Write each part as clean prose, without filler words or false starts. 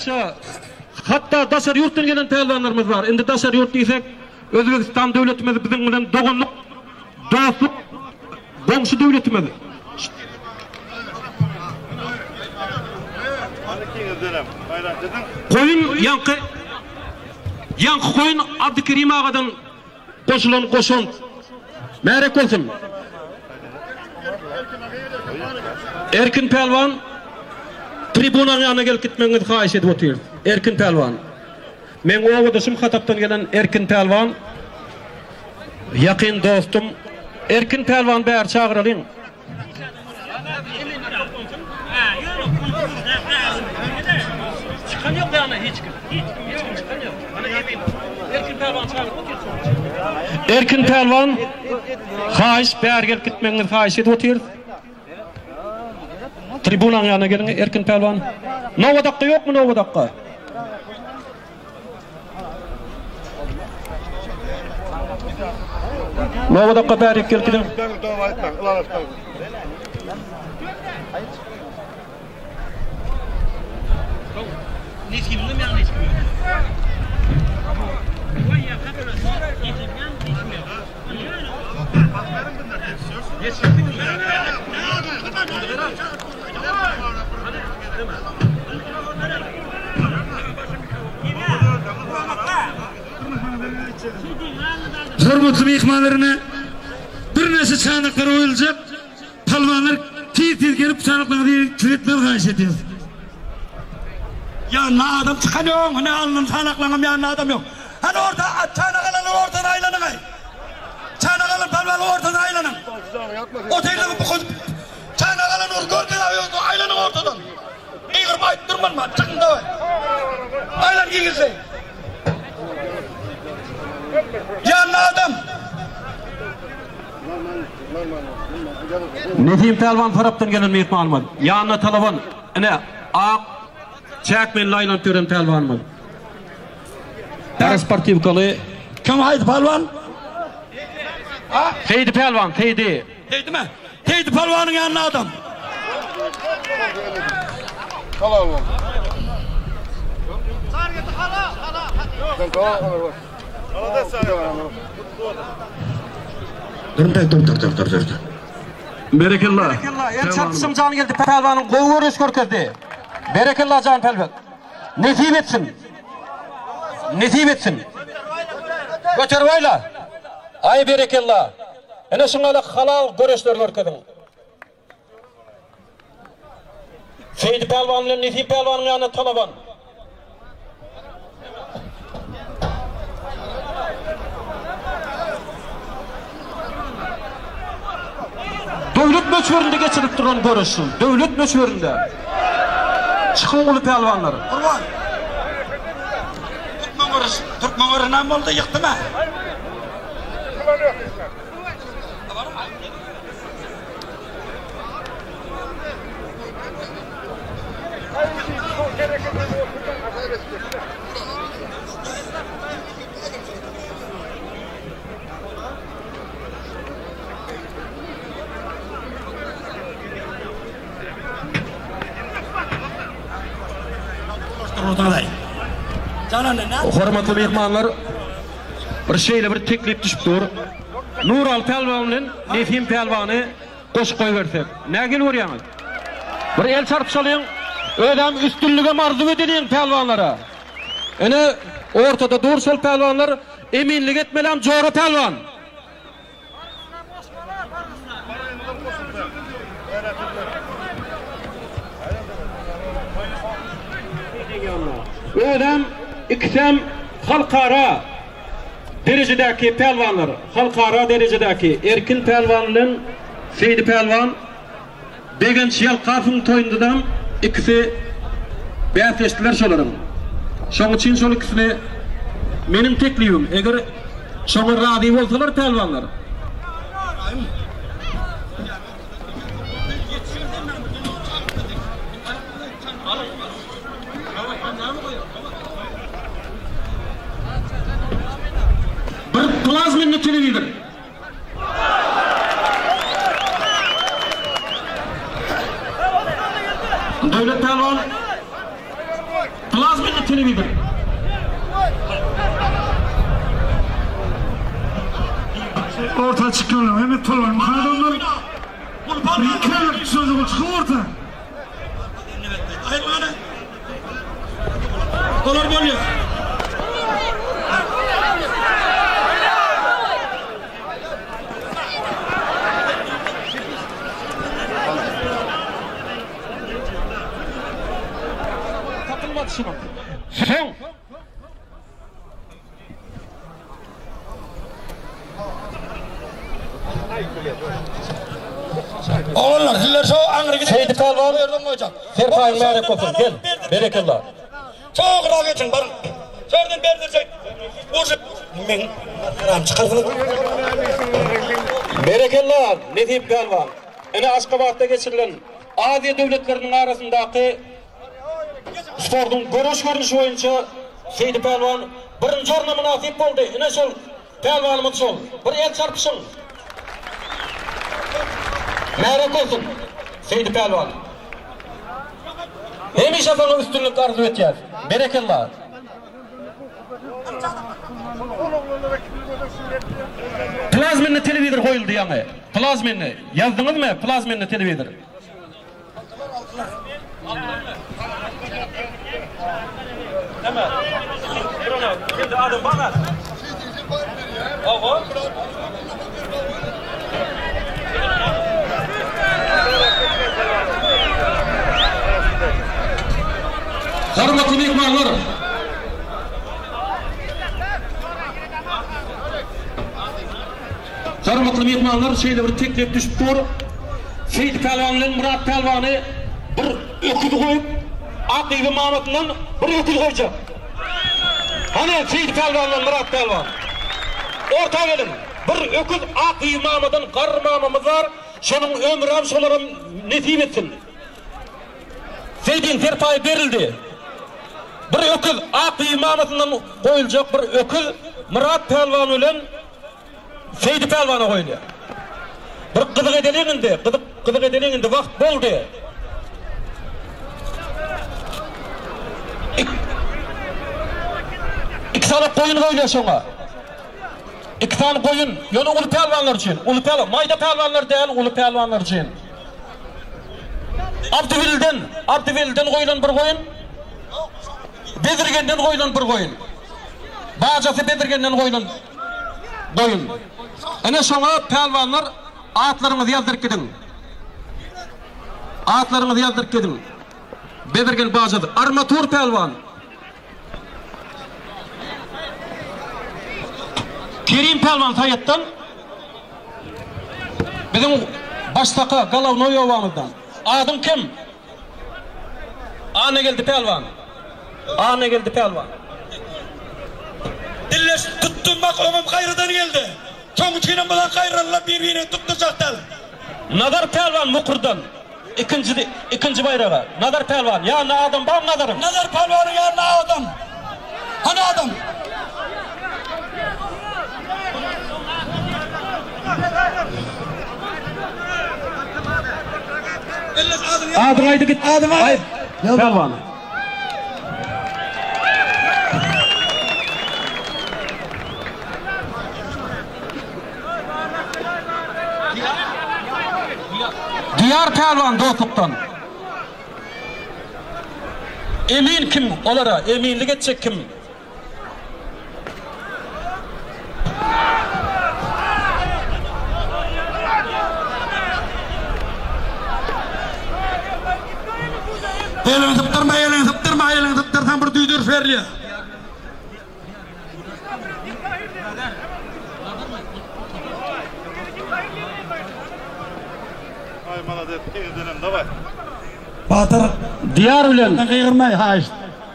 başa hatta daşar yurtdan gelen pelvanlarımız var. Indi daşar yurt diysek Özbekistan devletimiz bizim bilen dogunluk, dostluk, komşu devletimiz. Koyun yankı koyun Abdülkerim Ağa'dan koşulan merek olsun. Erkin Pelvan tribunanın yanına gelip gitmenizi hayiş edip oturuyor. Erkin Pelvan. Men oğuduşum Hatap'tan gelen Erkin Pelvan. Yakın dostum. Erkin Pelvan bäri çağıralım. Çıkan yok yani hiç kim çıkan yok. Erkin Pelvan çağırıp oturuyor. Erkin Pelvan hayiş bäri gelip gitmenizi hayiş edip oturuyor. Tribunanın yanına gelin Erkin Pelvan. Nova dakika yok mu Nova dakika? Nova dakika bäri gelip gidin. Hormatly mehmanlaryna bir näse çanaklar oýuljak. Palwanlar tez gelip çanaklardy kiretmeli haýyş edýär. Ya na adam çıkan yok, ne alnım çanaklanım ya na adam yok. Hani orada çanakalanın ortadan aylanın ay. Çanakalın palvanı ortadan aylanın. Otelde bu çanakalın ortadan aylanın ortadan. İğir bayıt durman mı? Çıkın da var. Aylan giyilse. Ya na adam. Nedim Pelvan taraptan gelen mehmanımız. Yanına talaban. Ne? Ak çekmeyin laylan tören pelvanımız. Ders partivkalı. Kim haydi palvan? Teydi pelvan, teydi. Teydi mi? Teydi palvanın yanına adam. Hala oğlum. Hala. Hala da sağ Dur. Berekallah. El çarpışım canı geldi pelvanın kovu görüş körkezdi. Berekallah can pelvan. Nesip etsin. Götür vayla. Ay berekallah. Ene şunala halal görüşler görkezin. Seydi pelvanla Nesip pelvanın yanına talaban. Devlet möçberinde geçirip duran görüşsün. Devlet möçberinde. Çıkın ulu pelvanları. Kurban. Türkmen orası oldu yıktı mı? Hormatly mehmanlar, bir şeýle bir teklip düşüpdir. Nural Pelvan'ın Nefim Pelvan'ı koşup koyversek. Nägil görýäňiz? Bir el çarpışalyň, ödem üstünlüge marzu edilýän pelvanlara. Ene ortada durşal pelvanlar eminlik etmelem jora pelvan. Ödem iksem halkara derecedeki pelvanlar, halkara derecedeki Erkin Pelvan'ın Seydi Pelvan Begenç Yalkaf'ın toyundan ikisi beyatleştiler şolarım. Şoň üçin şol ikisini benim teklifim, eger şoňa rady bolsalar pelvanlar. Plazmanın televizyon. Devlet pelvan. Plazma televizor. Orta çıkıyorlar. Mehmet Palvan. Muhadonlar. Bir sözü çıkıyor orta. Hayır bana. Dolar bölüyor. Takılmadı şunu. Son. Oğlanlar sizler şu Angri Seydi Palvan yerden koyacak. Serpayın mübarek olsun. Gel. Berekallah. Çok rahat geçin barın. Sörden berdirecek. Uğurcuk. Men ram çıkarfını. Berekallah. Nedip Palvan. Ene Aşgabat'ta geçirilen Aziya devletlerinin arasındaki sportun görünüşü boyunca Seydi Palvan birinci orna münasip oldu. Ene şol Palvanımız şol. Bir el çarpışın. Mübarek olsun Seydi Palvan. Hemişe sana üstünlük arzu etiyar. Berekallah. Plazmenli televizor koyuldu yani. Plazmenli. Yazdınız mı? Plazmenli televizor. Tamam. Şimdi adım bana. Oğlum. Hürmetli mehmanlar. Hürmetli mehmanlar, şöyle bir teklif düşüp dur. Seydi Palvan'ın Murat Palvan'ı bir öküz koyup Akıbı Mahmut'dan bir öküz koyacak. Hani Seydi Palvan'ın Murat Palvan. Orta gelin. Bir öküz Akıbı Mahmut'dan karmamamız var. Şunun ömrüm şolarım nesip etsin. Seydi'nin serpayı verildi. Bir öküz Akıbı Mahmut'dan koyulacak, bir öküz Murat Palvan ile Seydi Palvan'a koyuluyor. Bir kızık edeliğinde vakt boldu. İki tane koyun koyuluyor şuna. İki tane koyun. Yani ulu Palvanlar için. Ulu Palvan. Mayda Palvanlar değil, ulu Palvanlar için. Abdüvil'den koyulan bir koyun. Bedirgen'den koyulan bir koyun. Bağcası Bedirgen'den koyulan koyun. Ene şuna Palvanlar atlarınızı yazdırıp gidin. Atlarınızı yazdırıp gidin. Bedirgen Bağcası. Armatur Palvan. Kerim Palvan Tayyat'tan. Bizim baştaka Galav Noyova'mızdan. Adım kim? Ane geldi Palvan. Ane geldi Palvan. Dilleş tuttum bak ömüm kayrıdan geldi. Çoğun çiğnen bulan kayrarlar birbirine tutturacaklar. Nadar Palvan Mukur'dan. İkinci bayrağı. Nadar Palvan. Ya ne adam ben nadarım. Nazar Palvan'ın yanına adam. Hani adam? Adım haydi git. Adım haydi. Palvan. Diyar Palvan dostluktan. Emin kim olara? Eminlik edecek kim? Elini tıptırma, bir düydür ferliye. Ay молодец, gidelim давай. Batır. Diyar bilen. Kıyırmay ha işte.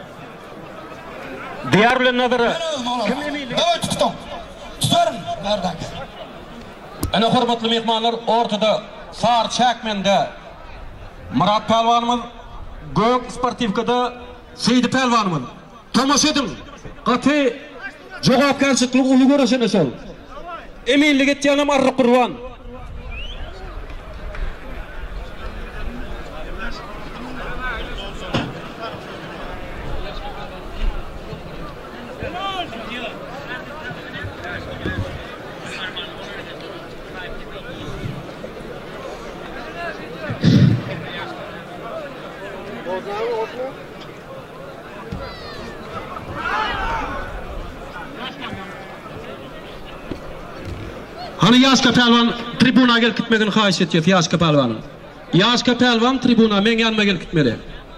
Diyar bilen nadarı. Kim eminlik? Evet tutum. Tutarım. Nereden? Ana hürmetli mehmanlar ortada Sar Çakmen'de Murat Palvanımız, Gök Sportivka'da Seydi Palvanımız. Tomaş edin. Katı cevapkarşılıklı ulu görüşene sol. Eminlik ettiğinam arı kurban. Onu Yaşka Pelvan tribuna gelip gitmegini haýyş etýär Yaşka Pelvan. Yaşka Pelvan tribuna men ýanyma gelip gitmeli.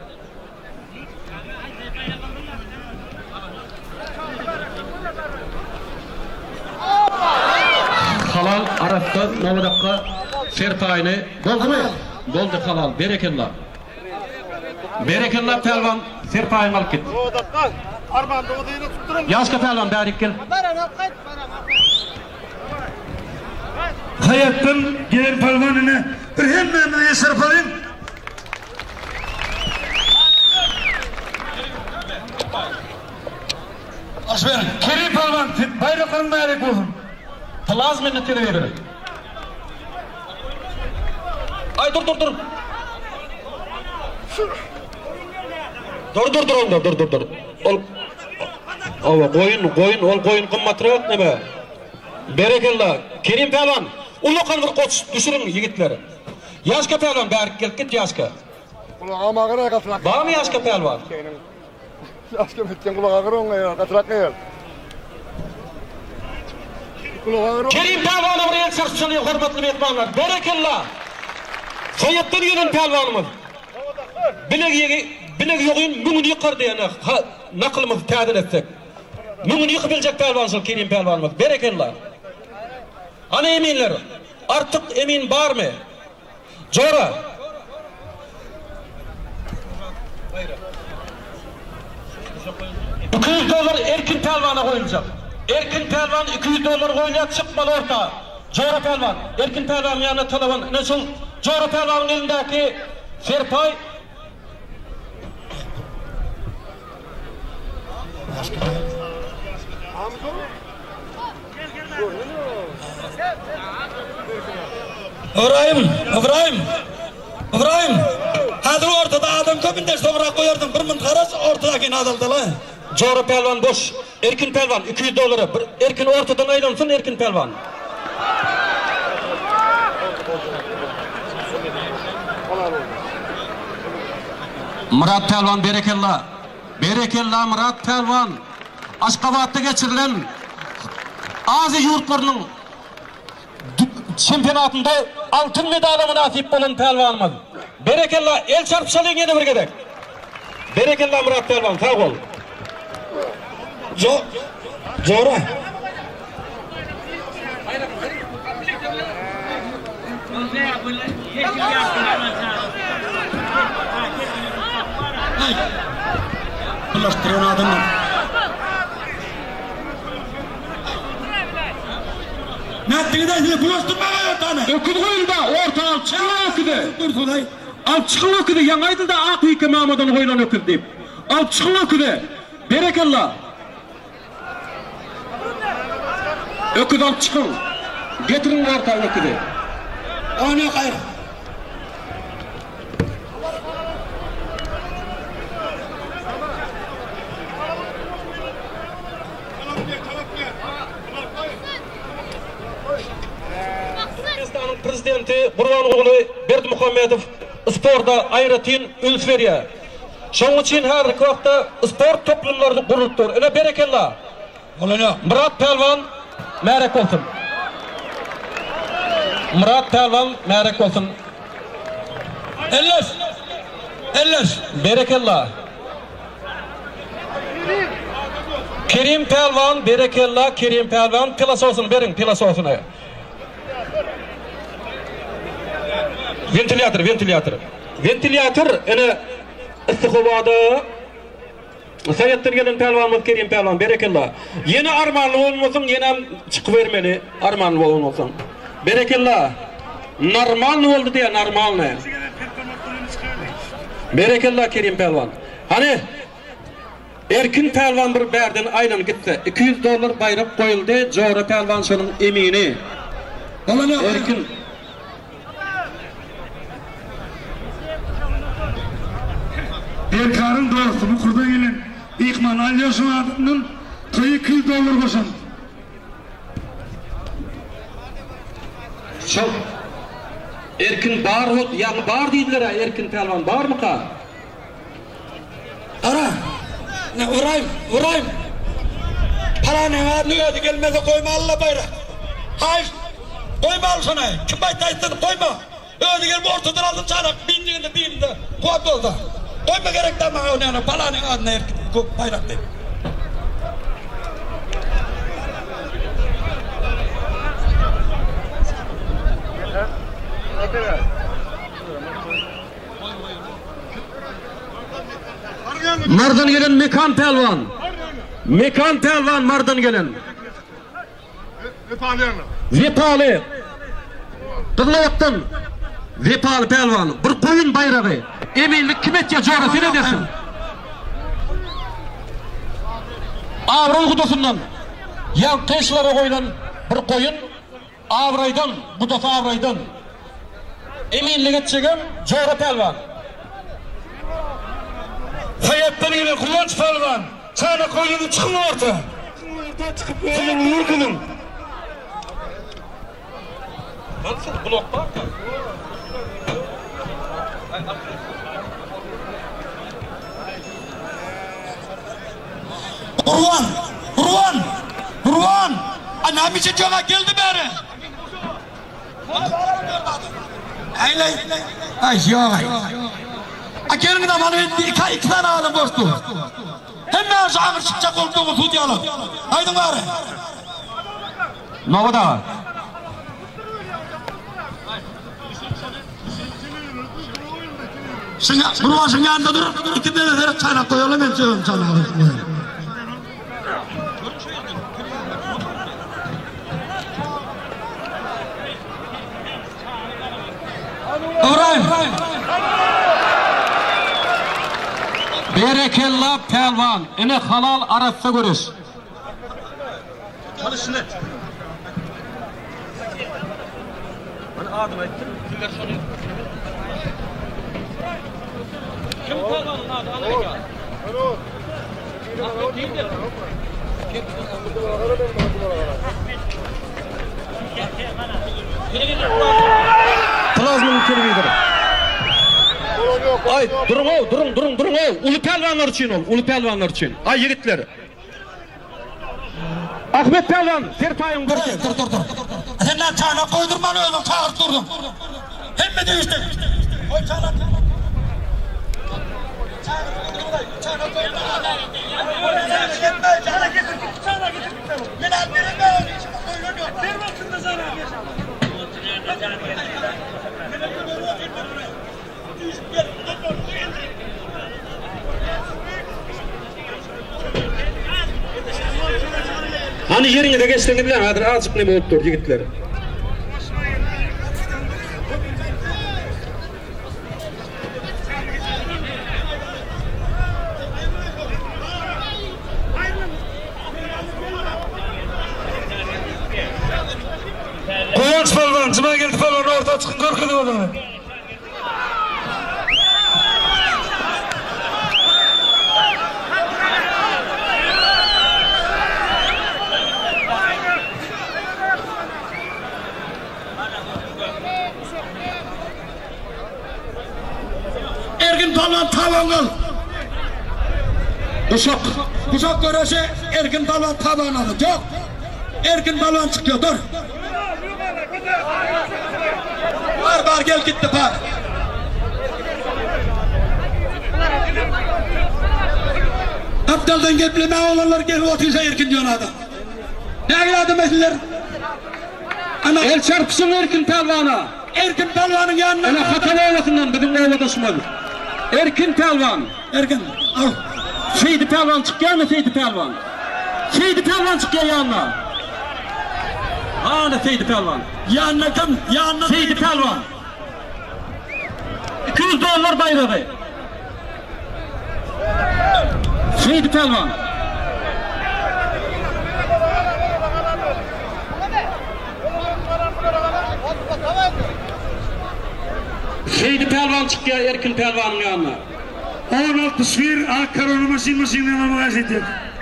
Halal arasda Mavadakka Sertayny boldumy? Boldy halal. Berekellah. Berekellah Pelvan Sertayny alyp gitdi. Armanda o diýip tutdurum. Yaşka Pelvan bärik gel. Hayatdan gelen palvanına bir hemmemine yesirip alayım. Aşberin. Kerim palvan bayraklarını bayrak olun. Plazmeni terverir. Ay dur. Dur onda dur. Ol Ava koyun ol koyun kımmatırak neme? Berekellah. Kerim Pelvan. Ulukan bir koç düşürün yigitleri. Yaşka Pelvan bärik gelip git Yaşka. Kulağıma ağır katrak. Var mı Yaşka Pelvan? Yaşka bitten kulağa ağır onga katrak gel. Kulağa ağır. Kerim Pelvan'a buraya çarşıçılıyor hormatly mehmanlar. Berekellah. Soyatdan gelen Pelvanımız. Bileg yoğun müngünü yıkar diyene nakılımız tadil etsek. Müngünü yıkabilecek Pelvansıl Kerim Pelvanımız. Berekellah. Ana eminler, artık emin var mı? Jora. $200 Erkin Pelvan'a koyulacak. Erkin Pelvan $200 koyulacak çıkmalı orta. Jora Pelvan, Erkin Pelvan'ın yanına telefon. Nasıl? Jora Pelvan'ın elindeki Serpay. İbrahim. Hazır ortada adam köpünde sonra koyardım. Bir mın karas ortadaki nadaldalı. Jora Pelvan boş. Erkin Pelvan $200. Erkin ortadan ayrılsın Erkin Pelvan. Murat Pelvan berekellah. Berekellah Murat Pelvan. Aşgabat'ta geçirilen Aziya yurtlarının şempionatında altın medala nasip olan Pelvanımız. Berekellah el çarpışalıyın yine bir gedek. Berekellah Murat Pelvan sağ ol. Jora. Bulaştıran adamı. Ne ettiğinden size bulaştırmaya ortağını. Öküd koyulda orta al çıkılı öküdü. Dur Sulay. Al çıkılı öküdü. Yanaydı da Akıyıkı Mahmud'un koyulan öküd deyip. Al çıkılı öküdü. Berekellah. Öküd al çıkın. Getirin orta öküdü. O ne hayır. Türkmenistan'ın prezidenti Burganoğlu Berdimuhamedov sporda ayratin ülf veriyor. Şoň üçin her wagtda sport toplumlary gurulypdyr. Öne berekellah. Murat Pelvan märek bolsun. Murat Pelvan märek bolsun. Elleş. Berekellah. Kerim Pelvan berekellah. Kerim Pelvan pilasosunu berin pilasosunu. Ventilator ene istiqbada sayatlar gelen Pelvanımız Kerim Pelvan berekellah. Yeni armanlı olmasın yine çıkı vermeli armanlı olmasın. Berekellah. Normal oldu diye normal ne? Berekellah Kerim Pelvan. Hani Erkin Pelvan bir berden aylan gitti. $200 bayrak koyuldu. Jora Pelvan şunun emini. Erkin Erkarın doğrusu bu kurda gelin. İkman alıyorsun adamın kıyı $200 koşun. Çok Erkin bar ol, yani bar deydiler ha Erkin Pelvan bar mı ka? Ara. Ne vurayım. Para ne var ne gelmeze koyma Allah bayrak. Hayır. Koyma al sana. Kim baytaydı koyma. Öyle gelip ortadan aldın çanak. Bindiğinde değilinde. Kuat oldu. Koyma gerek de bana oynayana. Balanın adına bayrak değil. Mardan gelen Mekan Pelvan. Mekan Pelvan Mardan gelen. Vepali. Tırlayaptın. Vepali Pelvan. Bir koyun bayrağı. Eminlik kimetçe coğrafı ne dersin? Avray kutusundan. Yan kışlara koyulan bir koyun. Avraydan. Bu defa Avraydan. Eminlik etçegen coğrafı Pelvan. Hayattan gelen Kıvanç Pelvan. Sana koyunu çıkın orta. Çıkıp koyunu nur kılın. Nasıl blok var mı? Urvan. Anam için cana geldi beri. Ay yok. Gelin de bana iki tane alın boştu. Hemen ağır çıkacak olduğunu tutuyalım. Haydi bari. Novada. Urvan yanında dur. İki tane çaynak koyalım ben söyleyeyim çaynak. İbrahim. Berekella Pelvan. Ene halal arafta görüş. Çalışın et. Bana adım ettim. Kimler soruyor? Kim Pelvan'ın adı? Amerika. Ahmet değil de. Plazmanın kirvidir. Ay durun o, durun o. Ulu Pelvanlar için ol, Ulu Pelvanlar için. Ay yigitler. Ahmet Pelvan, terpayın görken. Dur. Senden çaynak koydurman öyle çağırt durdum. Hem mi değiştin? Koy çaynak. Çaynak koydurman. Çaynak getir. Yine birinde söyleniyor. Bir bakın da sana. Hani yerine de geçtiğini bilen adır azıcık ne bulup dur yigitler. Kıvanç Pelvan, cıma geldi Pelvan orta çıkın korkudu adamı. Erkin Pelvan taban kıl. Kuşak görese Erkin Pelvan taban alır. Yok. Erkin Pelvan çıkıyor dur. Var gel gitti par. Aptaldan gepleme olanlar gel otursa Erkin diyor adam. Ne geldi meseleler? El çarpsın Erkin Pelvan'a. Erkin Pelvan'ın yanına. Ana hatalı olmasından bizim ovadaşmadır. Erkin Pelvan. Erkin al. Seydi Pelvan çık gelme Seydi Pelvan. Seydi Pelvan çık gel yanına. Hani Seydi Pelvan. Yanına kim? Yanına Seydi Pelvan. $200 bayrağı. Seydi Pelvan. Seydi Pelvan çık gel Erkin Pelvan'ın yanına. 16 Ankara'nın masinle ama gazete.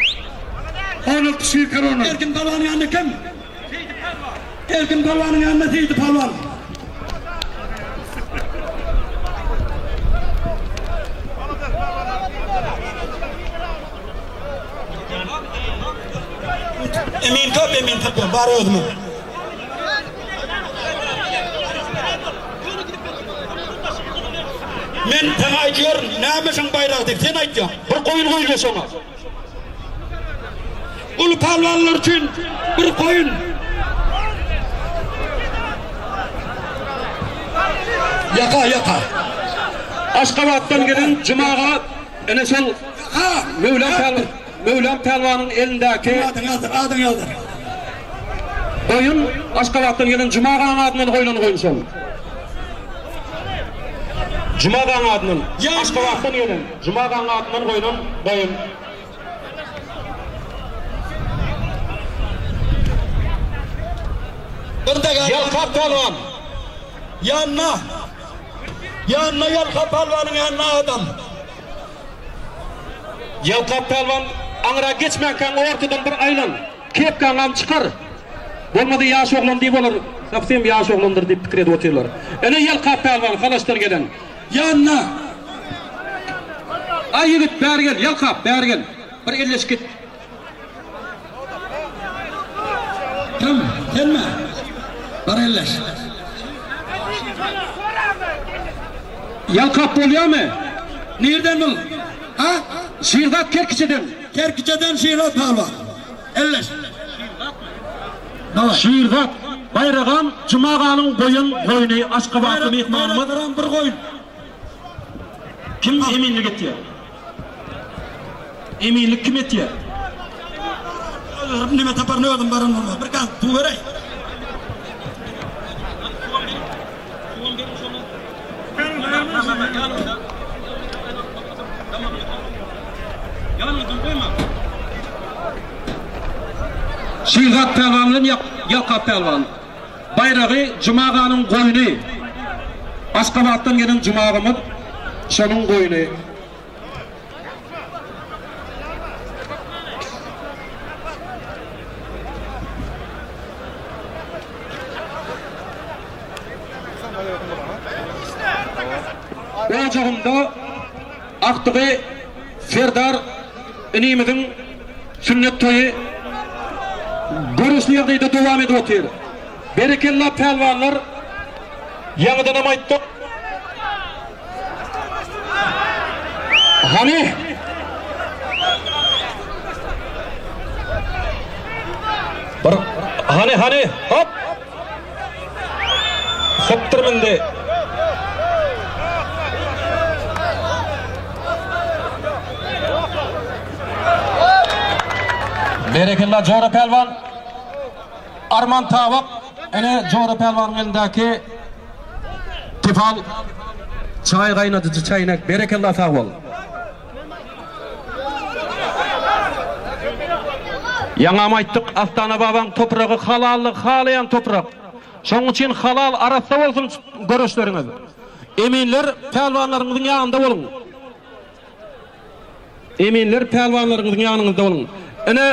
16 korona. Erkin Pelvan'ın yanında kim? Erkin Pelvan'ın yanında Seydi Pelvan. Emin tabi bari ödümü. Men sana aytıyorum, nämeşin bayrağı dep sen aytýaň. Bir koyun koyunca sonra. Ulu palvanlar için bir koyun. Yaka. Aşkabat'tan gelen Cuma'ga ene sol Mevlam Pelvan'ın elindeki Adın yazdır. koyun Aşkabat'tan gelen Cuma'nın adından koyulan koyun sol. Cuma'nın adından Aşkabat'tan gelen Cuma'nın adından koyulan koyun. Yalka Pelvan. Yanına Yalka Pelvan'ın yanına adam. Yalka Pelvan anıra geçmeyken ortadan bir aylan kepken am çıkar. Olmadı yaş oğlan deyip olur. Sapsayım yaş oğlandır deyip fikir edip oturuyorlar. Ene Yalka Pelvan kalaşlar gelen. Yanına. Ay yigit bäri gel, Yalka bäri gel. Bir elleş git. Tamam, gelme. Bir elleş. Yalka oluyor mu? Nereden bul? Ha? Şiirdat Kerkiçe'den. Kerkiçe'den Şiirdat Pelvan. Elleş. Şiirdat. Bayrağım Cuma'nın koyunu Aşkabatlı mehmanımız. Bayrağım bir koyun. Kim eminlik etti ya? Eminlik kim etti ya? Nime taparını öldüm barın orada. Bir kal, tu verey. Şiirdat Pelvan'ın Yalka Pelvan. Bayrağı Cuma'nın koyunu. Aşkabat'tan gelen Cuma'mız şonun koyunu. Ocağımda aktığı Serdar inimizin sünnet toyu görüşlü yerdeyde devam edip oturuyor. Berekelli pelvanlar yanıdan amayttık. Hani hop Sıptırmındı. Berekelli Jora Pelvan Arman Tavak ene Jora Pelvan'ın elindeki tifal çay kaynatıcı çaynak berekelli sağ ol. Yaňa aytdyk Astana babaň topragy halallyk halayan toprak. Şoň üçin halal arasda bolsun görüşleriňiz. Eminler pelwanlaryňyzyň ýanynda bolun. Eminler pelwanlaryňyzyň ýanynda bolun. Ene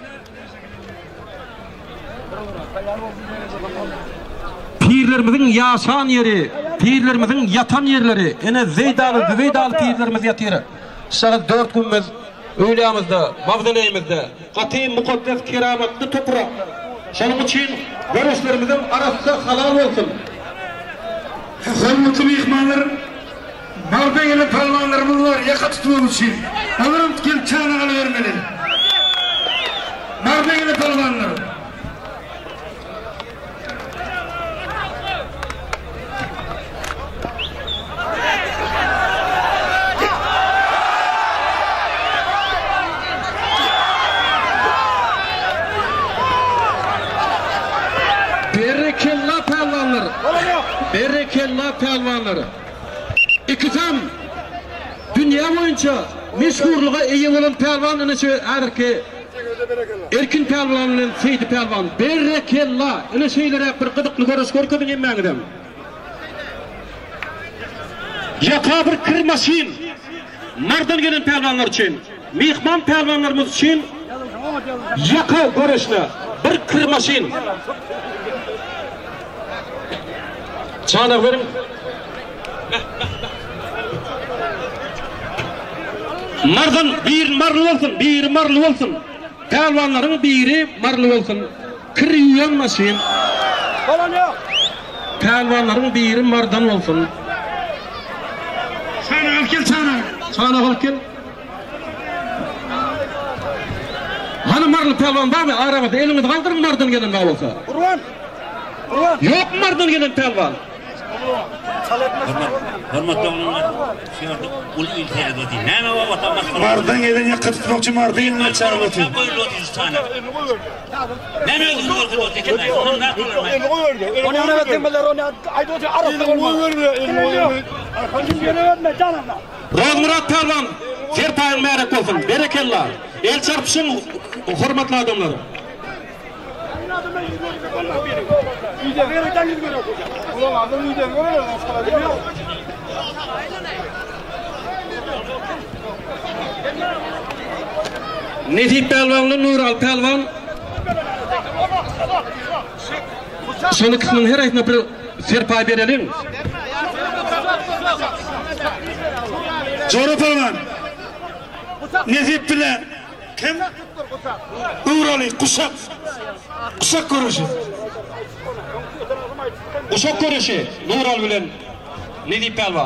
pirlerimizin yaşan yeri, pirlerimizin yatan yerleri, ene zeydalı pirlerimiz yatır. Şahı 4 günümüz öyleyamızda, mavzaneyimizde, katim mukaddes kerametli toprak. Şunun için görüşlerimizin arasında halal olsun. Hürmetli mehmanlar, malda gelen palvanlarımız var, yaka tutmamız için. Alırım gel çağına vermeli. Malda gelen palvanlar. Berekella pelvanları. İkisam dünya boyunca meşhurluğa iyi olan pelvanını ki Erkin pelvanının Seydi pelvan. Berekella. Öyle şeylere bir gıdıklı görüş görküdün emmän edem. Yaka bir kırmaşin. Mardan gelen pelvanlar için. Mihman pelvanlarımız için yaka görüşle bir kırmaşin. Çağına verin. Mardan bir marlı olsun. Pelvanların biri marlı olsun. Kırıyan maşin. Pelvanların biri mardan olsun. Çanağa gel çanağa. Çanağa gel. Hanımarlı pelvan var mı? Arabada elini kaldırın mardan gelen ne olsa. Urban. Yok mardan gelen pelvan. Hürmetli oğlumlar, ul ülkede dedi. Ne var vatandaş? Mardan gelen yakıt tutmakçı mardan yenine çağırdı. Ne böyle otuz tane? Ne mi öldün orada o tekemez? Onun ne kılırmayın? Onu ne demeler onu ayda otu arasında olmaz. Rozmurat pelvan, Sertayın merak olsun, berekellah. El çarpışın, hürmetli adamlarım. Nezih pelvanlı Nural pelvan. Son kısmının her ayetine bir serpay verelim. Joro pelvan. Nezip bile. Kim? Uğralı kuşak. Kuşak görüşü. Uşak görüşü Nural bilen Nezih pelvan.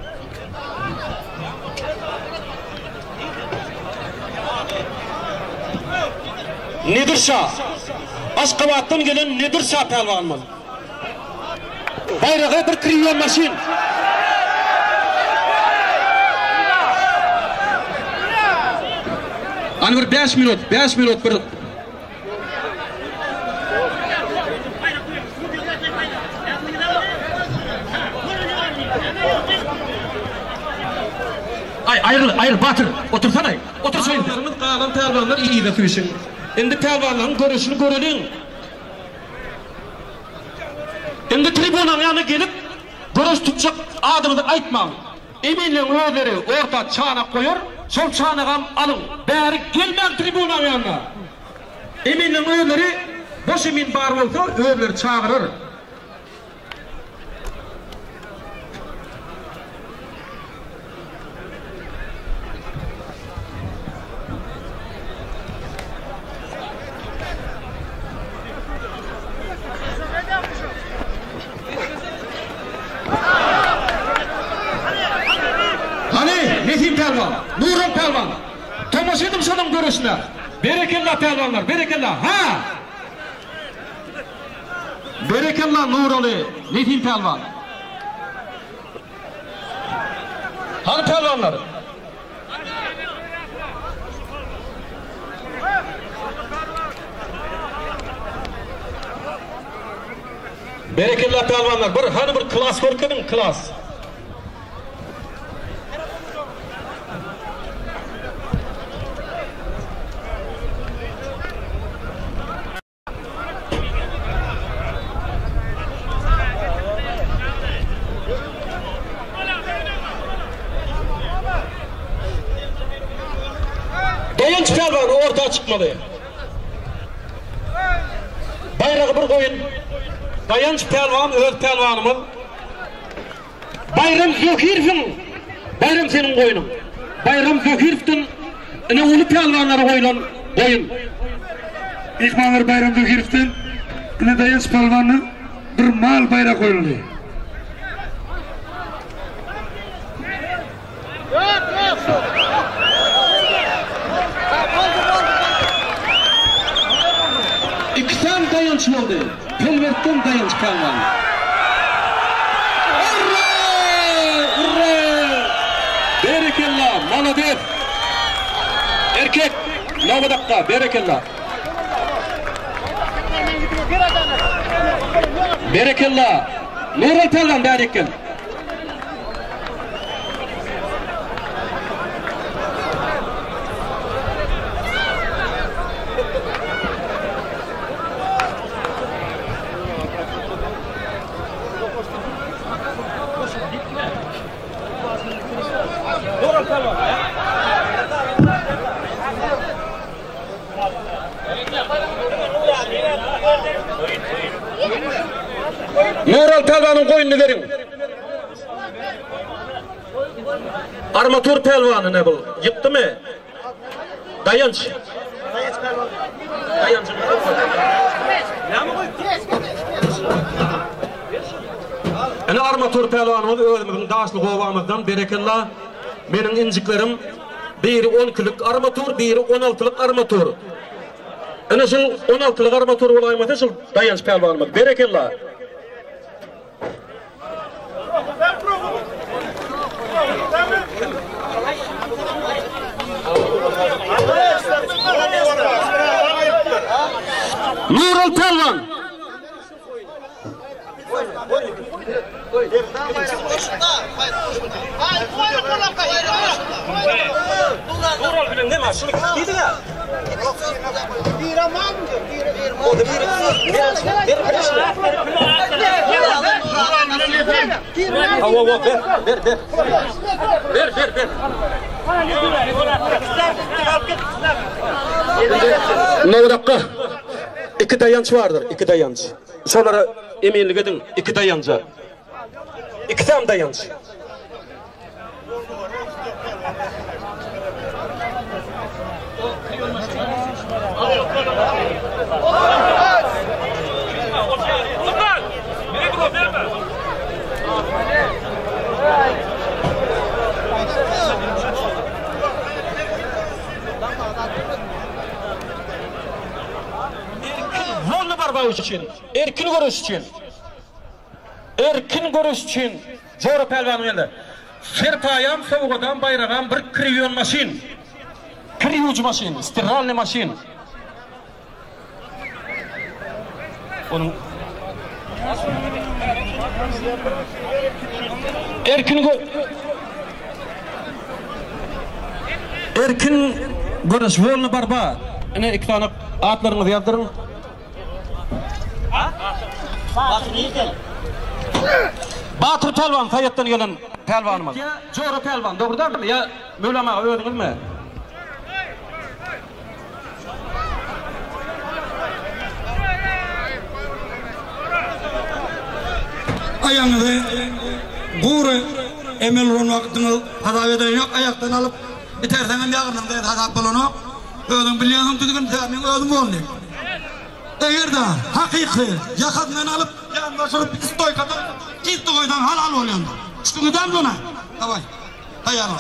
Nedirşah, Aşkabat'tan gelen Nedirşah pelvanımız. Bayrağı bir kriyon maşin. Hani bir 5 minut bir... Ayrıl batır, otursana. Otursayın. Kalan pelvanlar iyi de tüysün. Şimdi pelvanların görüşünü görelim. Şimdi tribunanın yanına gelip görüş tutacak adımını aytmam. Eminle öğleri orta çanak koyur, sol çanağım alın. Beri gelmem tribunanın yanına. Eminle öğleri boş emin bar olsa öğleri çağırır. Nezih pelvan, Nural pelvan. Tomaş edim şunun görüşüne. Berekellah pelvanlar, berekellah. Ha! Berekellah Nuralı, Nezih pelvan. Hani pelvanlar? Berekellah pelvanlar. Hani bir klas görkedim, klas. Dayanç pelvanı ortaya çıkmalı. Bayrağı bir koyun. Dayanç pelvan, öz pelvanımız. Bayram Zökirf'in. Bayram senin koyunun. Bayram Zökirf'tin ne ulu pelvanları koyun. İlkmanlar Bayram Zökirf'tin ne dayanç pelvanı bir mal bayrağı koyuldu. İkisam dayanç oldu. Pelvertten dayanç pelvan. Urra! Berekellah, maladet. Erkek, lavadakka, berekellah. Berekellah. Nural pelvan berekel. Nural pelvanın koyununu verin. Armatür pelvanı ne bu? Yıktı mı? Dayanç. Dayanç. Ene armatur pelvanımız özümüzün daşlı kovamızdan berekellah. Benim inciklerim biri 12'lik armatur, biri 16'lık armatur. Ene şu 16'lık armatur olayımızda şu dayanç pelvanımız. Berekellah. Nurul Pelvan. Nurul bilen ne var? Şunu gidin ha. O da ver. Ne dakika? İki dayanç vardır, iki dayanç. Şolara eminlik edin, iki dayanca. İki tam dayanç. Volnu barbağı için, erkin görüş için, Jora pelvanım geldi. Serpayam, soğuğadan, bayrağam, bir kriyon maşin. Kriyucu maşin, stiralni maşin. Onun erkin görüş, volnu barbağı. Yine iki tane atlarınızı yazdırın. Batır pelvan, Fayyat'tan gelen pelvanımız. Jora pelvan, doğrudan mı? Ya Mevlama öğrendiniz mi? Ayağınızı Gure emel olan vaktini hata eden yok, ayaktan alıp biterseniz yağından da hata bulunu özüm biliyorsun düzgün senin özüm oldu. Eğer de hakiki yakından alıp yanına şurup istoykadan istoydan halal oluyor. Çıkın da buna. Tamam. Dayanın.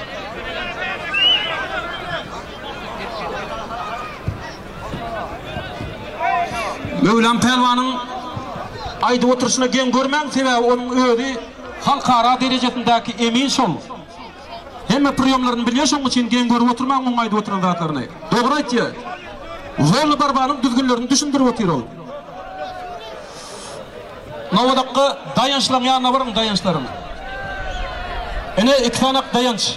Mevlam pelvanın ayda oturuşuna gen görmen sebebi onun özü halkara derecesindeki emin sol. Hem priyomlarını biliyorsun için gen görüp oturman onun ayda oturan zatlarını. Doğru aytıyor. Zorlu barbanın düzgünlerini düşündürüp oturuyor. Novadakka dayançların yanına varın dayançların. Ene iki tanak dayanç.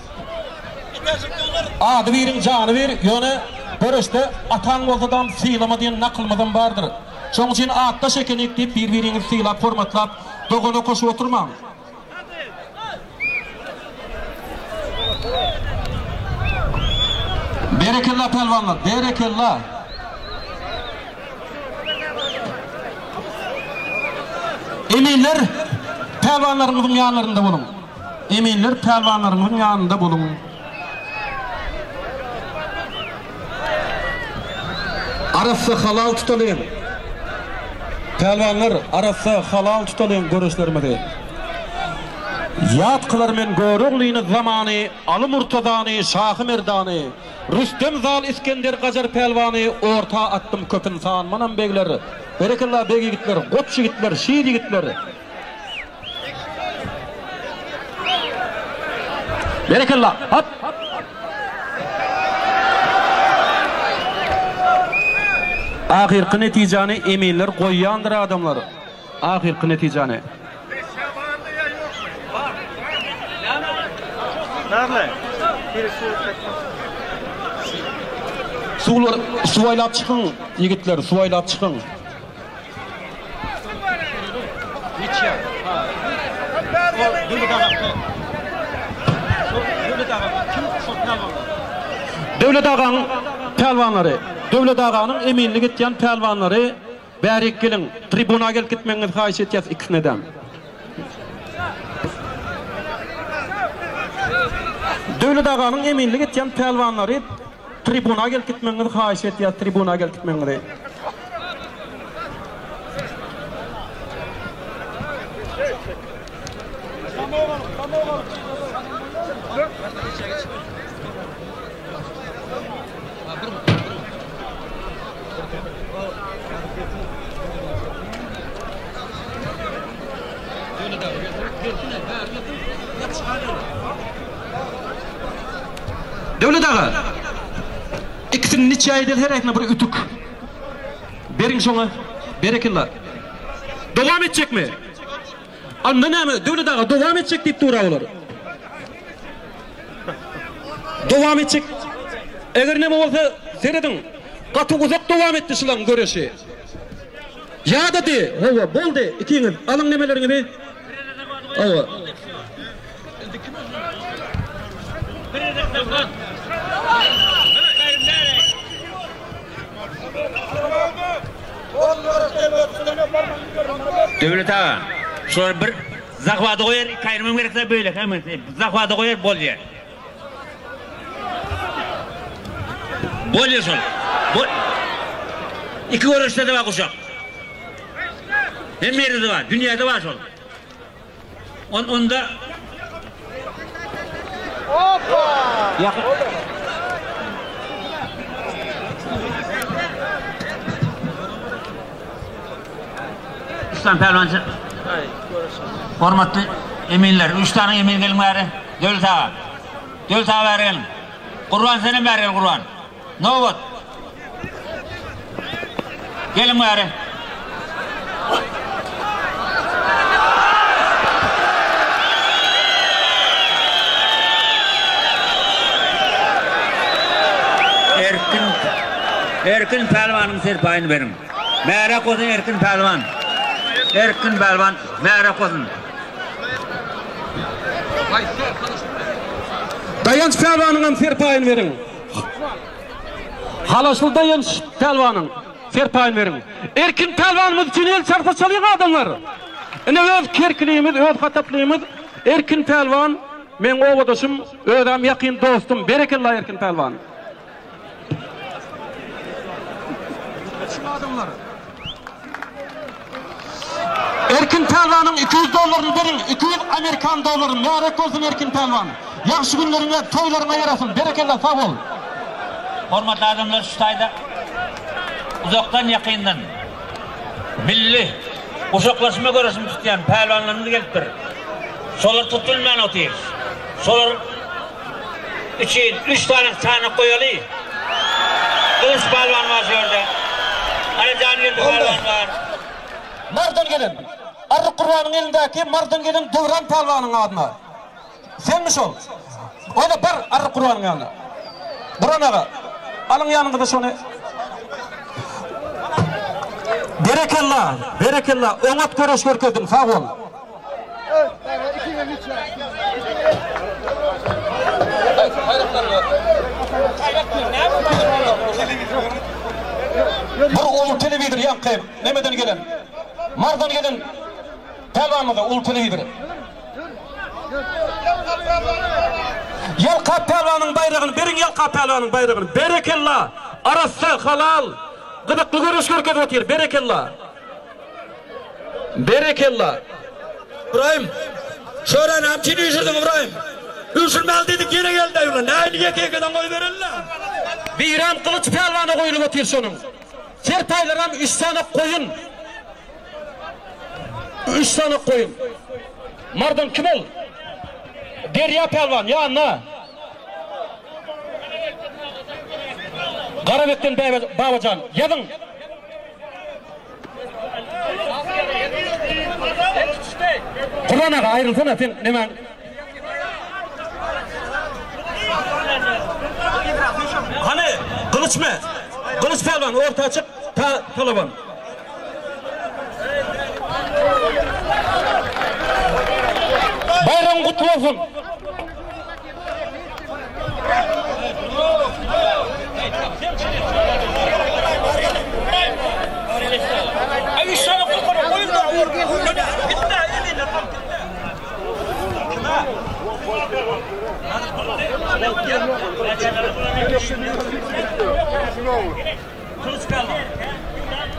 Adı verin, canı ver, yöne görüşte atan olsadan sıylama diyen nakılmadan vardır. Şoň için atda şekenik deyip bir-biriniz sıylap, formatlap, dogona koşup oturmam. Berekellah pelvanlar, berekellah. Eminler pelvanlarımızın yanlarında bulun. Eminler pelvanlarımızın yanında bulun. Arası halal tutalım. Pelvanlar arası halal tutalım görüşlerimizi. Yat kılar men görüğlüğünü zamanı, Alı Murtazanı, Şahı Merdani, Rüstem Zal İskender Gacar pelvanı, orta attım köpün sağınmanan begleri. Berekellah begi gitler, Koççu gitler, Şiidi gitler. Berekellah, hop! Ahirki neticani eminler koyyandır adamlar. Ahirki neticani. Nerede? Suvaylap çıkın yigitler, suvaylap çıkın. Devlet ağanın pelvanları, devlet ağanın eminlik etken pelvanları bärik gelin, tribuna gelip gitmeniz haýyş etýäs ikisine dem. Devlet ağanın eminlik etken pelvanları tribuna gelip gitmeniz haýyş etýäs, tribuna gelip gitmeniz. Devlet ağa, ikisinin neçe aydır her ayetine bir ütük. Berin şuna, berekillah. Devam edecek mi? Anda ne mi? Devlet ağa devam edecek deyip dura olur. Devam edecek. Eğer ne olsa seyredin. Katı uzak devam etti şulan görüşü. Ya da de, hava bol de, ikiniz alın nemelerini de. Hava. Devlet ağa, sonra bir zakvadı koyar, kayrımım gerekse böyle, zakvadı koyar, bol yer. Bol yer sonra. İki görüşte de var kuşak. Hem yerde de var, dünyada var sonra. Onda... Hoppa! Yakın. İslam Pehlivancı. Hormatlı eminler, 3 tane emin gelin bari. Devlet ağa. Devlet ağa bari gelin. Kurban senin bari gelin kurban. Ne oldu? Gelin bari. Erkin Pehlivan'ın serpayını benim. Merak olsun Erkin Pehlivan. Erkin Pehlivan, merak olsun. Dayanç Pehlivan'ın serpayını verin. Halaşlı Dayanç Pehlivan'ın serpayını verin. Erkin Pehlivan'ımız için el çarpı çalıyor adamlar. Öz kerkliğimiz, öz hataplığımız Erkin Pehlivan, men oğudaşım, ödem yakin dostum, berekillah Erkin Pehlivan. Erkin Pehlivan'ın $200 verin, 200 Amerikan doları, merak olsun Erkin Pehlivan. Yaxşı günlerine, toylarına yarasın, berekillah, sağ ol. Hormatlı adamlar şu tayda uzaktan yakından milli uşaklaşma görüşüm isteyen pehlivanlarımız geliptir. Solar tutulmayan otuyuz. Solar için 3 tane koyalı. Kılıç pehlivan var şurada. Hani Caniyeli pehlivan var. Mardan gelin. Arı Kur'an'ın elindeki Mardan gelin Devran Pehlivan'ın adına. Senmiş ol. Öyle bar Arı Kur'an'ın yanına. Duran ağa. Alın yanında da şunu. Berekillah, berekillah. Onat görüş görkedim, sağ ol. Bu ulu televizör yankayım. Nemeden gelin? Mardan gelin. Pehlivan'da ulu televizör. Yalqa Pehlivan'ın bayrağını, berin Yalqa Pehlivan'ın bayrağını. Berekillah. Arası halal. Gıdıklı görüş görkedim otur. Berekillah. Berekillah. İbrahim, şöyle namçini düşürdün İbrahim. Düşürmel dedik yine geldi ayırla. Ne aynı yekekeden koy verin la. Bir İran Kılıç Pehlivan'a koyulup otur şunun. Serpaylaram 3 tane koyun. 3 tane koyun. Mardan kim ol? Derya Pehlivan, ya anna. Karabek'ten Babacan, yedin. Kur'an ağa ayrılsana sen hemen. Hani Kılıç mı? Kılıç Pehlivan orta açık Pehlivan. Bayram kutlu olsun.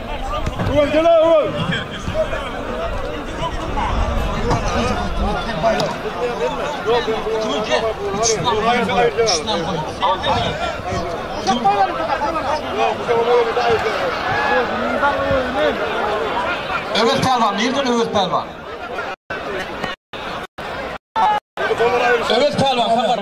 Ulan gel ulan. Evet Pelvan, nereden evet Pelvan? Evet Pelvan, fakat.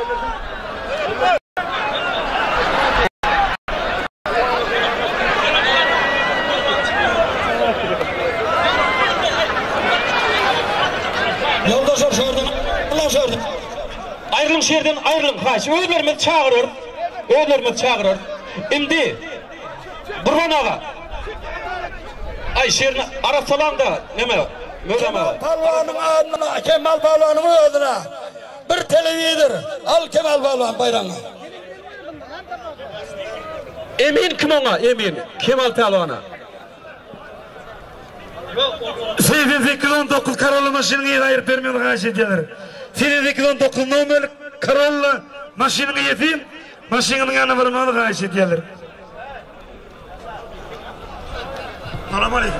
Yoldaşlar şördüm, Allah şördüm. Ayrılın şehirden ayrılın. Haş, öğlerimiz çağırır. Öğlerimiz çağırır. Şimdi, Burhan ağa. Ay şehirine arasalan da, ne mi? Kemal Palvan'ın adına, Kemal Palvan'ın adına bir televizor. Al Kemal Palvan bayrağına. Emin kim ona? Emin. Kemal Pelvan'a. 819 Karolla maşinini ayırıp vermeni karş ediyorlar. 819 numaralı Karolla maşinini yeteyim, maşininin yanına varmanı karş ediyorlar. Selam aleyküm.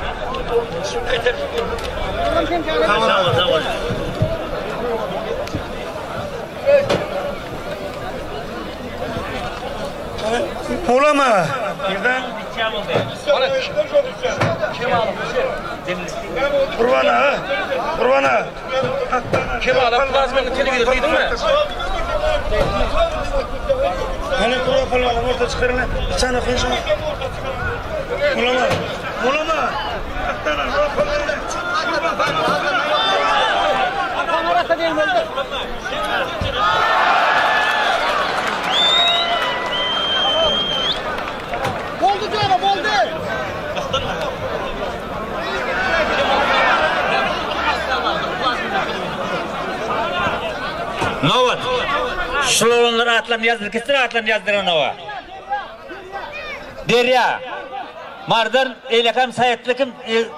Ulama. Kurban'a. Kurban'a. Kemal'a plazmanın televizyon duydun mu? Hani kurban falan orta çıkarın. Bir tane konuşma. Ulama. Ulama. Aktaran kurban Boldu diyor, boldu. Novat. Şulanlar atlan yazdır, kestir atlan yazdır Nova. Derya. Mardan eylekam sayetlikim.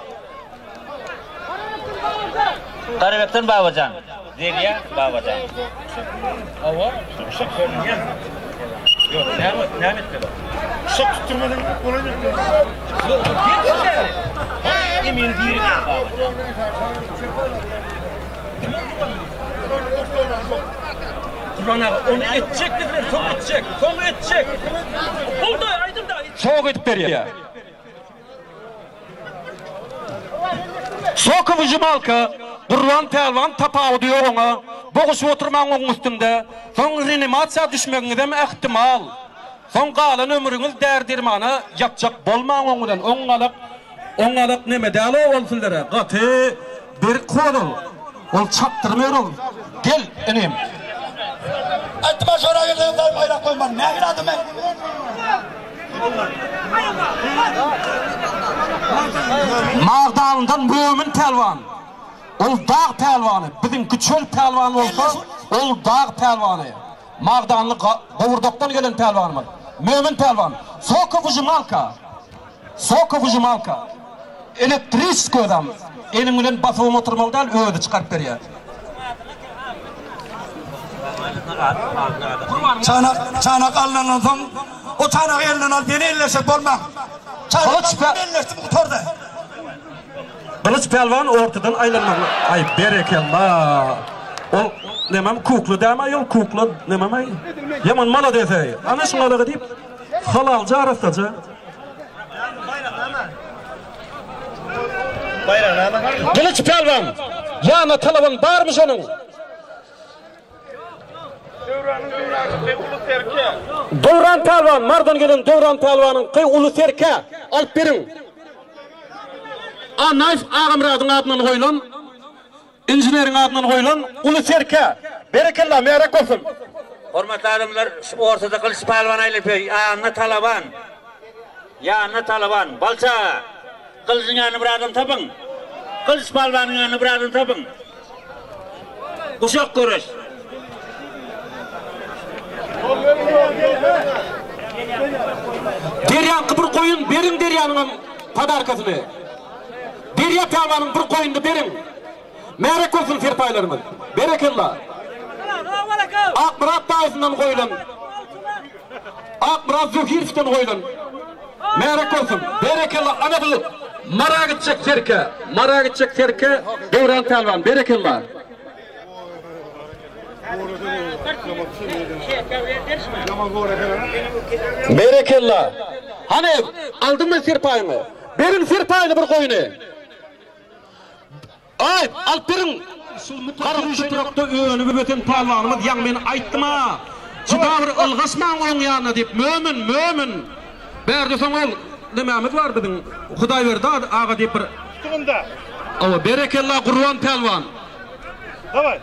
Karabekten Babacan. Derya Babacan. Ava. Şak görünüyor. Yok, ne etti bak. şak tutturmadan olacak. Yok, gitsin. Emin değilim Babacan. Kurban ağa onu edecek dediler, son edecek. Oldu, aydın da. Soğuk edip veriyor. Soğuk vücum halka, Burhan Pelvan tapağı diyor ona, boğuşu oturmağın onun üstünde, son reanimasya düşmeğinizden ihtimal, son kalan ömrünüz derdirmanı yapacak bolmağın onundan, ongalık neme değerli olsunlara, katı bir kodul, ol çaktırmıyor ol, gel enim. Etme şuraya geldim bayrak koymam. Ne giradım ben? Mağdanından mümin pelvan. Ol dağ pelvanı. Bizim küçül pelvan olsa ol dağ pelvanı. Mağdanlı Kavurdok'tan gelen pelvanımız. Mümin pelvan. Sokufucu malka. Sokufucu malka. Elektris adam. Elimden basıvım oturmalıdan öğüdü çıkarıp veriyor. Çanak alınan son o çanak elinden al beni elleşek olmam. Çanak elleştim kurtardı. Kılıç pelvan ortadan aylanmak. Ay berekallah. O nemem kuklu deme yol kuklu nemem ay. Yaman mala dese. Ana şunlara deyip halalca arasaca. Kılıç pelvan. Yana talavan varmış onun. Dövran Pelvan, mardan gelen Dövran Pelvan'ın kıy ulu serke alıp verin. Naif Ağamrad'ın adından koyulan, injinerin adından koyulan ulu serke. Berekallah, merak olsun. Hormatly adamlar, ortada Kılıç Pelvan aylıp, yanına Talaban, balça, Kılıç'ın yanına bir adam tapın. Kılıç Pelvan'ın yanına bir adam tapın. Kuşak görüş. Deryan bir koyun, verin Deryan'ın tadarkasını. Derya Pelvan'ın bir koyunu verin. Merak olsun serpaylarımız. Berekallah. Akmurat Dağısı'ndan koyulan. Akmurat Zühir'den koyulan. Merak olsun. Berekallah. Ana bu mara gidecek serke. Mara gidecek serke. Dövran Pelvan. Berekallah. Berekella. Hani aldın mı sirpayını? Berin sirpayını bir koyunu. Ay, alıp verin. Karışı turakta öğünü bütün palvanımız yan beni ayttıma. Çıbavır ılgasman onun yanına deyip mömin. Berdi son ol. Dememiz var bizim. Huday verdi ağa deyip bir. Tuğunda. Ama berekella Kurban pelvan. Davay.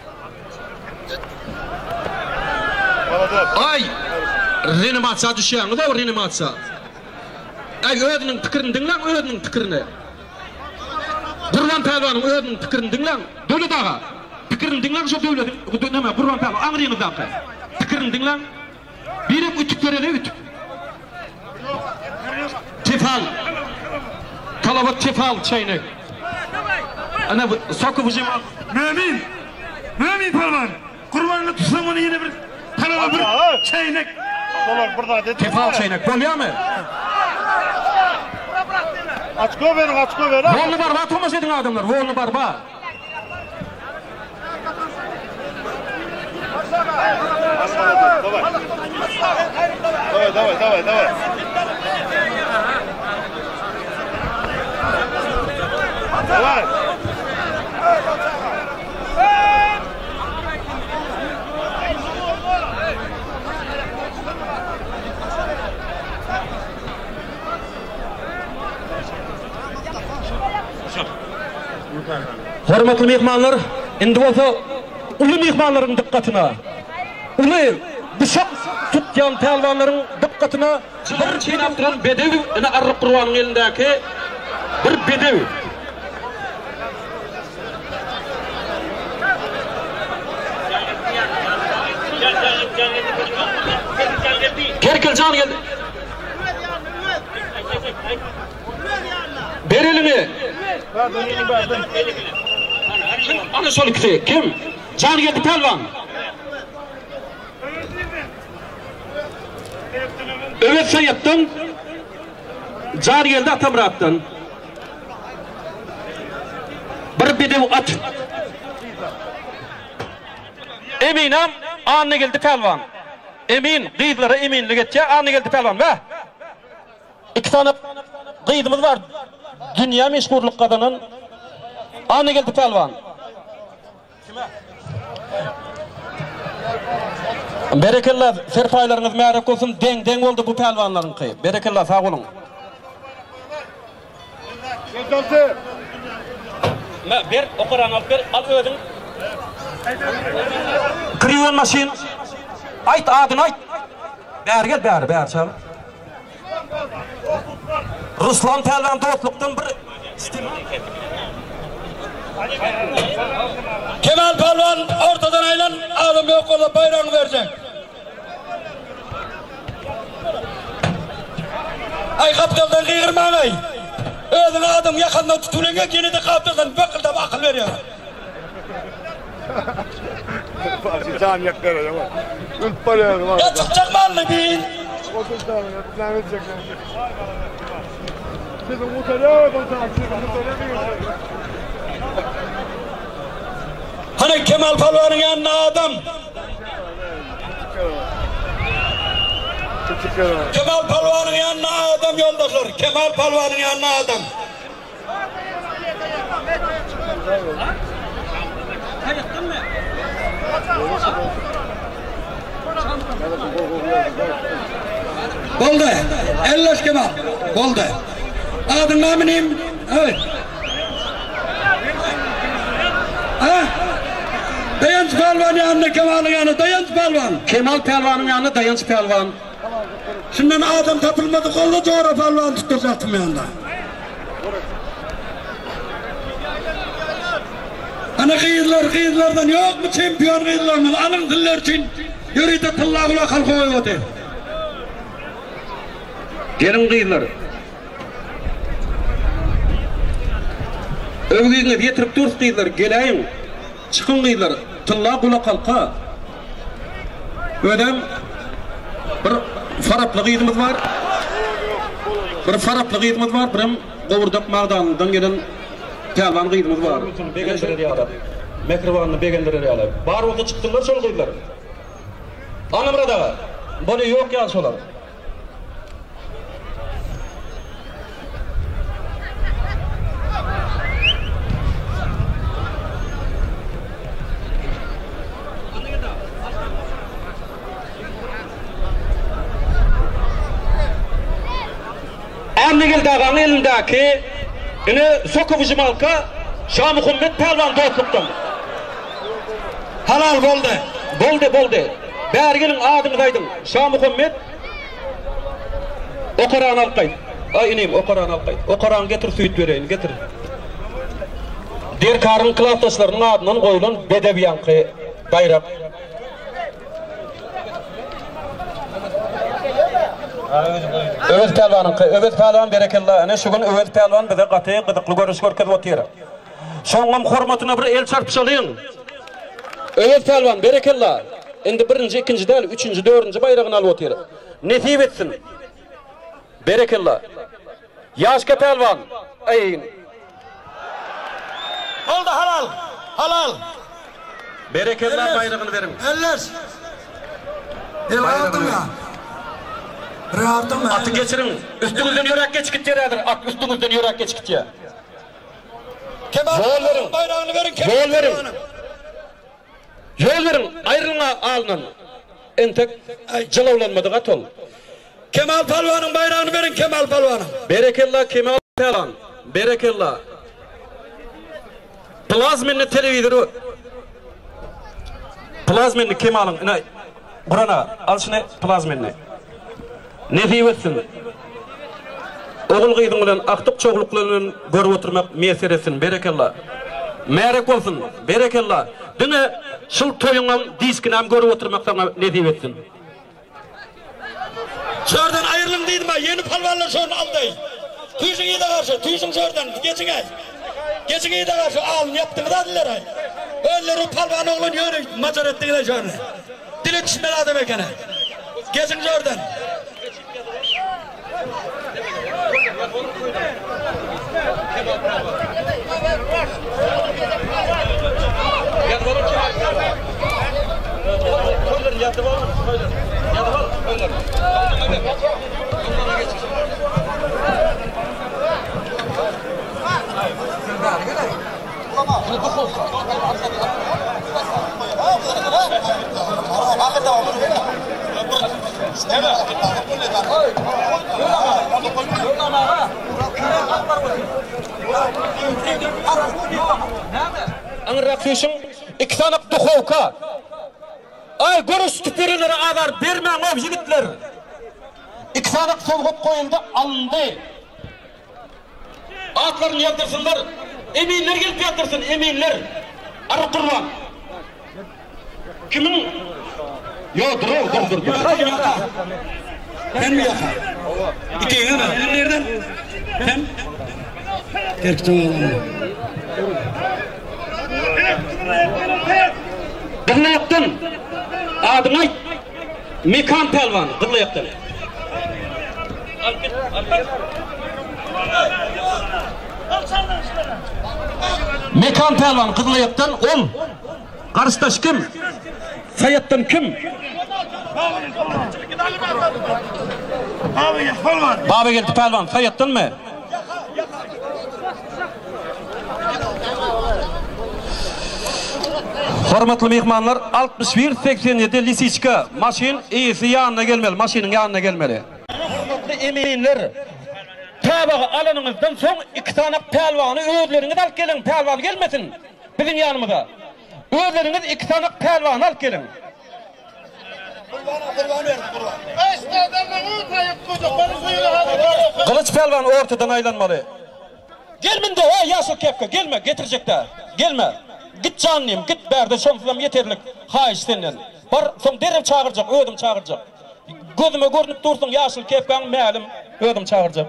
Ay, reanimatsa düşüyorsunuz da reanimatsa. Ay, öğünün pikirini dinlen, öğünün pikirini. Kurban pelvanın öğünün pikirini dinlen. Dövlet ağa, pikirini dinlen, şu dövlet. Neme, Kurban pelvan, ağrıyınız da. Pikirini dinlen. Birip ütük verene ütük. Tefal. Talabat tefal çaynak. Ana soku vıcım. Mümin palvan. Kurbanını tutsam onu yine bir talabat bir çaynak. Dolar burada dedi. Tefal çaynak. Bolya mı? Açko verin. Volnu var, va Thomas edin adamlar. Volnu var, va. Давай. Hormatly mehmanlar, endi bolsa ulu mehmanlaryň dikkatyna, ulu bıçak tutyan pelvanlaryň dikkatyna bir çeynap duran bedewi ene Arryk Gurbanyň elindäki bir bedewi. Gerkel can geldi. Berelini. Ana solikti kim? Can geldi pelvan. Evet sen yaptın. Can geldi Atamrat'tan. Bir bedev at. Eminam anne geldi pelvan. Emin gıydları eminlik etçe anne geldi pelvan be. İki tane gıydımız var. Dünya meşgurluk kadının anne geldi pelvan. Berekellah serpaylarınız merak olsun, den oldu bu pelvanların kıyıp. Berekellah sağ olun. Ver, okuran al, ver, al ödün. Kriyon maşin. Ayt adını ayt. Bär gel, bär çal. Ruslan pelvan dostluktan bir Kemal Palvan ortadan aylan adam yok olup bayrağını verecek. Ay kaptaldan kıyırman ay. Özün adam yakında tutulunca gene de kaptaldan bakılda akıl veriyor. Can yaklar ama. Ült paraya var. Ya çıkacak mı anne bir? Otur tamam ya. Ne edecekler? Sizin mutalaya bakın. Hani Kemal Palvan'ın yanına adam. Kemal Palvan'ın yanına adam yoldaşlar. Kemal Palvan'ın yanına adam. Oldu. Elleş Kemal. Oldu. Adın namenim. Evet. Ha? Dayanç Palvan yanına Kemal'ın yanına Dayanç Palvan. Kemal pelvanın yanına Dayanç pelvan. Şimdiden adam tapılmadı kolda doğru Palvan tutturacaktım yanında. Ana kıyıdlardan yok mu çempiyon kıyıdlarından alın diller için yürüyü de tillağına kalkıyor öte. Gelin kıyıdlar. Övgüyüne getirip duruz kıyıdlar, geleyim. Çıkın kıyıdlar, tıllağı kula kalka. Ödem bir faraplı kıyıdımız var. Bir faraplı kıyıdımız var, birim Qovurdak mağdanından gelen pelvan kıyıdımız var. Mekrivanını begendirer ýaly. Bar wagty çykdylar şol gyýdylar. Ana burada. Bunu yok ýa şolar. Amnigil dağın elindeki ine Sokovucu malka Şah Muhammed Pelvan dostluktan. Halal boldy. Boldy. Berginin adyny gaýdym. Şah Muhammed o Kur'an alyp gaýt. Ay inim o Kur'an alyp gaýt. O Kur'an getir süýt bereýin, getir. Der karın klaptaşlarynyň adynyň goýulan bedebiyanky bayrak. Öwet Pelvan berekellah. Ene şu gün Öwet Pelvan bize gaty gydykly görüş görkezip otyr. Şoňam hormatyna bir el çarpyş alýyn. Öwet Pelvan berekellah. Endi birinji, ikinji däl, üçünji, dördünji bayragyny alyp otyr. Nesip etsin. Berekellah. Ýaşka Pelvan. Aýyn. Oldu halal. Berekellah bayragyny berin. Eller. Rahatım ya. Rahatım ya. Atı geçirin. Üstünüzden yörek geçkit yeredir. At üstünüzden yörek geçkit ye. Kemal bayrağını verin. Yol verin. Ayrılma alının. Entek cılavlanmadı gat ol. Kemal Palvan'ın bayrağını verin Kemal Palvan'a. Berekellah Kemal Palvan. Berekellah. Plazmenli televizoru. Plazmenli Kemal'ın. Burana al şunu plazmenli. Nesip etsin. Oğul gıydın bilen aktık çoğuluklarının görüp oturmak meseresin. Berekellah. Merek olsun. Berekellah. Dine şıl toyungan diskinam görüp oturmak sana nesip etsin. Şuradan ayrılın dedim ha. Yeni palvanlar şunu aldı. Tüysün iyi de karşı. Tüysün şuradan. Geçin ay. Geçin iyi de karşı. Alın yaptığını da diler ay. Öller o palvan oğlun yürü. Macar ettiğini de şöyle. Dile düşmeli adam ekene. Geçin şuradan. Anrakşın iki tanak duhovka. Ay görüş tüpürülere adar bermen o yigitler. İki tanak solgup koyuldu alındı. Atlarını yaptırsınlar. Eminler gelip yaptırsın eminler. Arı kurban. Kimin? Yo dur. Ben mi yakar? İki mi? Nereden? Ben? Terkten oğlum. Gırlayaktan. Adın ay. Mekan Pelvan. Gırlayaktan. Mekan Pelvan. Gırlayaktan ol. Karıştaş kim? Sayattan kim? Baba geldi Pelvan. Sayattan mı? Hormatly mehmanlar 61-87 Lisiçka maşin iyisi yanına gelmeli, maşinin yanına gelmeli. Hormatly eminler, tabağı alanınızdan son iki tane pelvanı özleriniz alıp gelin, pelvan gelmesin bizim yanımıza. Özleriniz iki tane pelvanı alıp gelin. Kılıç pelvan ortadan aylanmalı. Gelmin de o yaşıl kepke, gelme, getirecek de, gelme. Git canlıyım, git berde, şomsuzam yeterlik, hayır senden. Bar, son derim çağıracak, ödüm çağıracak. Gözüme görünüp dursun, yaşıl kepkan, mealim, ödüm çağıracak.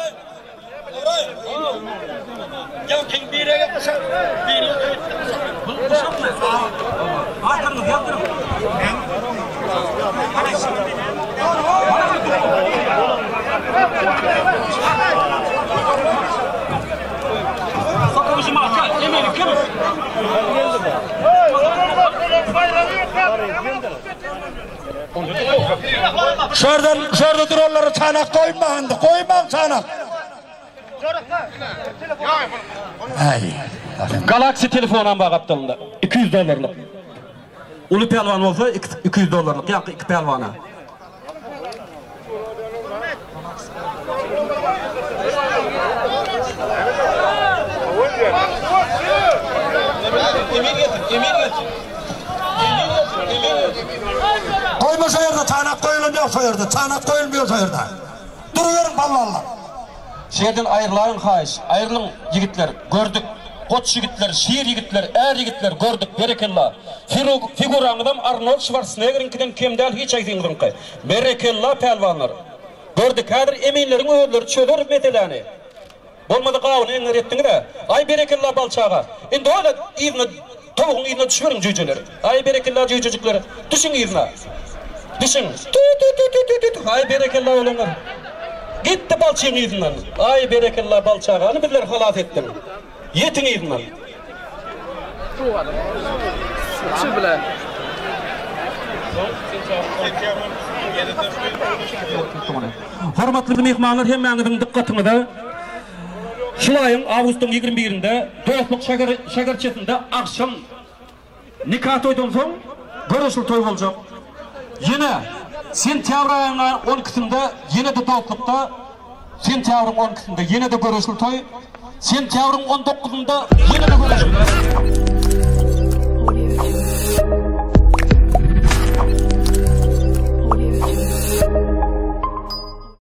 Ya kim bir yere kuşak, bir yere kuşak mı? Arkanız yaptırın. Sokumu şimdi atacak, emeğini Şurada dururları çanak koyma çanak. Ay. Galaxy telefonuna bak aptalında. $200. Ulu pelvan olsa $200. Yankı iki pelvana. Koyma şehirde çanak koyulmuyor şehirde. Çanak koyulmuyor şehirde. Duruyorum ballarla. Şehirden ayrılayın hayiş. Ayrılın yigitler. Gördük. Koç yigitler, şiir yigitler, er yigitler gördük. Berekellah. Figuranıdan Arnold Schwarzenegger'inkinden kemdel hiç aytın kay. Berekellah pelvanlar. Gördük. Hadir eminlerin öğürleri çöler metelani. Olmadı qavunu enger ettin de. Ay berekellah balçağa. Endi öyle ivne tovuğun ivne düşverin cüceleri. Ay berekellah cücecikleri. Düşün ivne. Düşün. Ay berekellah ölenler. Gitti balçığın ivnen. Ay berekellah balçağını birler halat ettin. Yetin ivnen. Şu bile. Hormatly mehmanlar hemmäňiziň dikkatinize şulayın Ağustos 21-inde Döwletlik şagarçetinde akşam nikah toydan soň görüşül toy boljak. Yine sentyabr ayının 12-sinde yine de Döwletlikde sentyabrın 12-sinde yine de görüşül toy. Sentyabrın 19-unda yine de görüşül.